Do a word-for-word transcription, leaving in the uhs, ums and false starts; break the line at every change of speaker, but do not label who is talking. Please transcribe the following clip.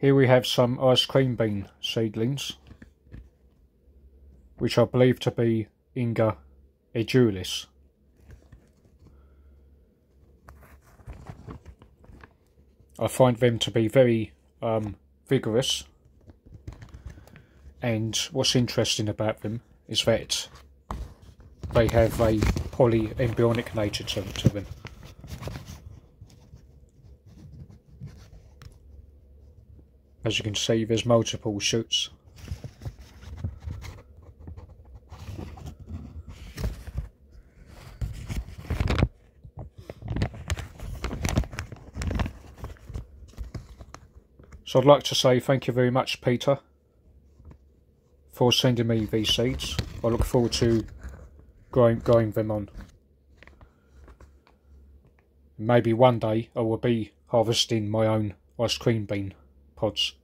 Here we have some ice cream bean seedlings, which I believe to be Inga edulis. I find them to be very um, vigorous, and what's interesting about them is that they have a polyembryonic nature to, to them. As you can see, there's multiple shoots. So I'd like to say thank you very much, Peter, for sending me these seeds. I look forward to growing, growing them on. Maybe one day I will be harvesting my own ice cream bean pods.